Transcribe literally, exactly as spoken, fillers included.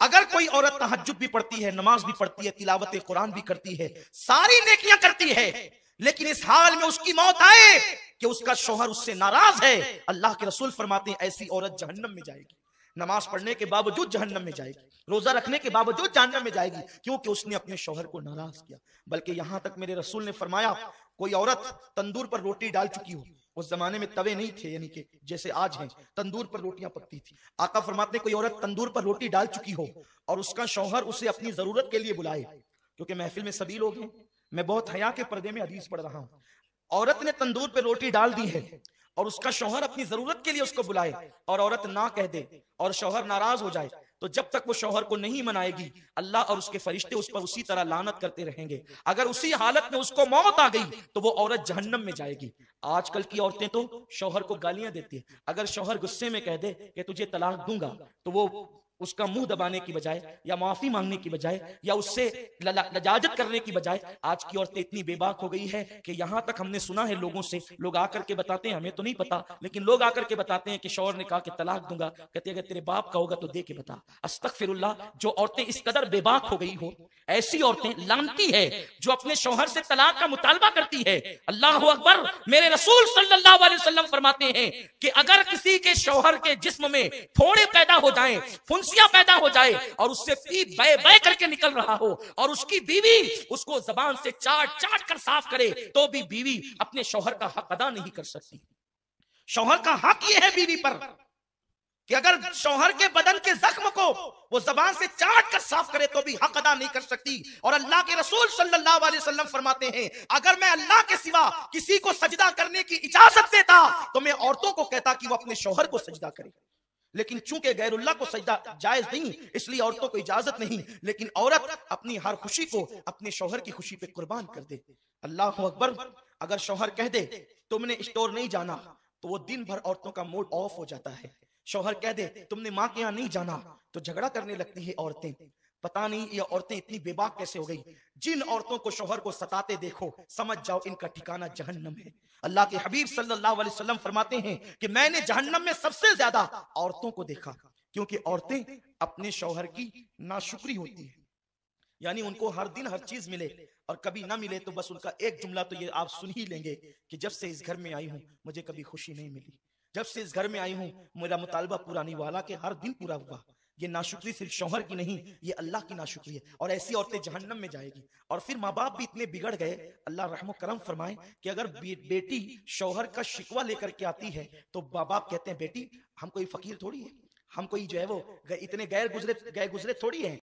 اگر کوئی عورت تہجد بھی پڑھتی ہے، نماز بھی پڑھتی ہے، تلاوت قرآن بھی کرتی ہے، ساری نیکیاں کرتی ہے، لیکن اس حال میں اس کی موت آئے کہ اس کا شوہر اس سے ناراض ہے، اللہ کے رسول فرماتے ہیں ایسی عورت جہنم میں جائے گی، نماز پڑھنے کے باوجود جہنم میں جائے گی، روزہ رکھنے کے باوجود جہنم میں جائے گی، کیونکہ اس نے اپنے شوہر کو ناراض کیا۔ بلکہ یہاں تک میرے رسول نے فرمایا کوئی عورت تندور پر روٹی ڈال چکی ہو، اس زمانے میں توے نہیں تھے یعنی کہ جیسے آج ہیں، تندور پر روٹیاں پکتی تھی، آقا فرماتے ہیں کوئی عورت تندور پر روٹی ڈال چکی ہو اور اس کا شوہر اسے اپنی ضرورت کے لیے بلائے، کیونکہ محفل میں سبھی لوگ ہیں، میں بہت حیا کے پردے میں حدیث پڑھ رہا ہوں، عورت نے تندور پہ روٹی ڈال دی ہے اور اس کا شوہر اپنی ضرورت کے لیے اس کو بلائے اور عورت نہ کہہ دے اور شوہر ناراض ہو جائے، تو جب تک وہ شوہر کو نہیں منائے گی اللہ اور اس کے فرشتے اس پر اسی طرح لعنت کرتے رہیں گے، اگر اسی حالت میں اس کو موت آ گئی تو وہ عورت جہنم میں جائے گی۔ آج کل کی عورتیں تو شوہر کو گالیاں دیتی ہیں، اگر شوہر غصے میں کہہ دے کہ تجھے طلاق دوں گا تو وہ اس کا منہ دبانے کی بجائے یا معافی مانگنے کی بجائے یا اس سے لجاجت کرنے کی بجائے آج کی عورتیں اتنی بے باک ہو گئی ہے کہ یہاں تک ہم نے سنا ہے لوگوں سے، لوگ آ کر کے بتاتے ہیں، ہمیں تو نہیں پتا لیکن لوگ آ کر کے بتاتے ہیں کہ شوہر نے کہا کہ طلاق دوں گا، کہتے ہیں اگر تیرے باپ کا ہوگا تو دے کے بتا۔ استغفر اللہ، جو عورتیں اس قدر بے باک ہو گئی ہو، ایسی عورتیں لعنتی ہے جو اپنے شوہر سے طلاق کا مطالبہ کرتی ہے۔ اللہ اکبر، میرے رسول صلی اللہ علیہ وسلم فرماتے ہیں کہ اگر کسی کے شوہر کے جسم میں پھوڑے پیدا ہو جائیں، فنسیاں پیدا ہو جائے اور اس سے پی بے بے کر کے نکل رہا ہو اور اس کی بیوی اس کو زبان سے چاٹ چاٹ کر صاف کرے تو بھی بیوی اپنے شوہر کا حق ادا نہیں کر سکتی۔ شوہر کا حق یہ ہے بیوی پر کہ اگر شوہر کے بدن کے زخم کو وہ زبان سے چاٹ کر صاف کرے تو بھی حق ادا نہیں کر سکتی۔ اور اللہ کے رسول صلی اللہ علیہ وسلم فرماتے ہیں اگر میں اللہ کے سوا کسی کو سجدہ کرنے کی اجازت دیتا تو میں عورتوں کو کہتا کہ وہ اپنے شوہر کو سجدہ کرے، لیکن چونکہ غیر اللہ کو سجدہ جائز نہیں اس لیے عورتوں کو اجازت نہیں، لیکن عورت اپنی ہر خوشی کو اپنے شوہر کی خوشی پہ قربان کر دے۔ اللہ اکبر، اگر شوہر کہہ دے تم نے اسٹور نہیں جانا تو وہ دن بھر عورتوں کا موڈ آف ہو جاتا ہے، شوہر کہہ دے تم نے ماں کے یہاں نہیں جانا تو جھگڑا کرنے لگتی ہے عورتیں۔ پتہ نہیں یہ عورتیں اتنی بے باک کیسے ہو گئی، جن عورتوں کو شوہر کو ستاتے دیکھو سمجھ جاؤ ان کا ٹھکانہ جہنم ہے۔ اللہ کے حبیب صلی اللہ علیہ وسلم فرماتے ہیں کہ میں نے جہنم میں سب سے زیادہ عورتوں کو دیکھا، کیونکہ عورتیں اپنے شوہر کی ناشکری ہوتی ہیں، یعنی ان کو ہر دن ہر چیز ملے اور کبھی نہ ملے تو بس ان کا ایک جملہ تو یہ آپ سن ہی لیں گے کہ جب سے اس گھر میں آئی ہوں مجھے کبھی خوشی نہیں ملی، جب سے اس گھر میں آئی ہوں میرا مطالبہ پورا نہیں ہوا، حالانکہ ہر دن پورا ہوا۔ یہ ناشکری صرف شوہر کی نہیں، یہ اللہ کی ناشکری ہے، اور ایسی عورتیں جہنم میں جائے گی۔ اور پھر ماں باپ بھی اتنے بگڑ گئے، اللہ رحم و کرم فرمائے کہ اگر بیٹی شوہر کا شکوہ لے کر کے آتی ہے تو ماں باپ کہتے ہیں بیٹی ہم کوئی فقیر تھوڑی ہے، ہم کوئی جو ہے وہ اتنے غیر گزرے گئے گزرے تھوڑی ہیں،